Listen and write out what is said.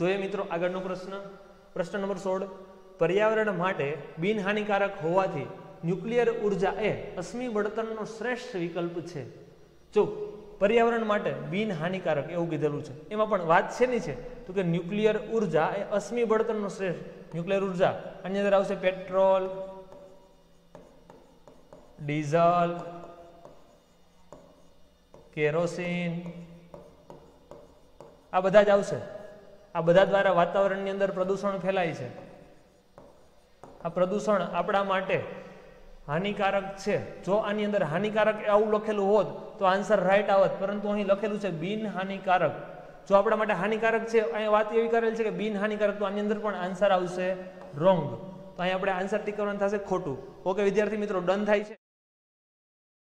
જોઈએ મિત્રો આગળનો પ્રશ્ન, પ્રશ્ન નંબર 16, પર્યાવરણ માટે બિનહાનિકારક હોવાથી ન્યુક્લિયર ઉર્જા એ અશ્મિ બળતણનો શ્રેષ્ઠ વિકલ્પ છે. જો પર્યાવરણ માટે બિનહાનિકારક એવું કીધેલું છે, એમાં પણ વાત શેની છે તો કે ન્યુક્લિયર ઉર્જા એ અશ્મિ બળતણનો શ્રેષ્ઠ. ન્યુક્લિયર ઉર્જા આની અંદર આવશે પેટ્રોલ, ડીઝલ, કેરોસીન, આ બધા જ આવશે. આ બધા દ્વારા વાતાવરણની અંદર પ્રદૂષણ ફેલાય છે. આ પ્રદૂષણ આપણા માટે હાનિકારક છે. જો આની અંદર હાનિકારક આવું લખેલું હોત તો આન્સર રાઈટ આવત, પરંતુ અહીં લખેલું છે બિનહાનિકારક. જો આપણા માટે હાનિકારક છે, અહીંયા વાત એવી કરેલ છે કે બિનહાનિકારક, તો આની અંદર પણ આન્સર આવશે રોંગ. તો અહીં આપણે આન્સર ટીક કરવાનું થશે ખોટું. ઓકે વિદ્યાર્થી મિત્રો, ડન થાય છે.